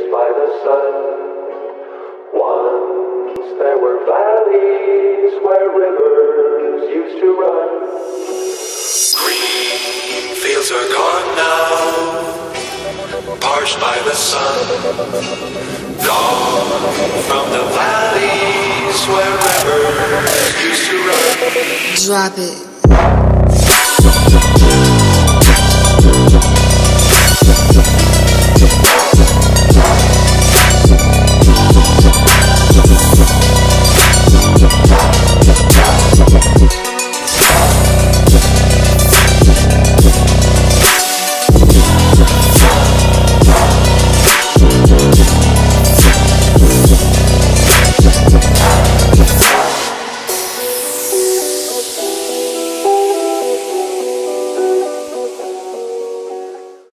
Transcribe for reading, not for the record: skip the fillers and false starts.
by the sun. Once there were valleys where rivers used to run. Green fields are gone now, parched by the sun. Gone from the valleys where rivers used to run. Drop it.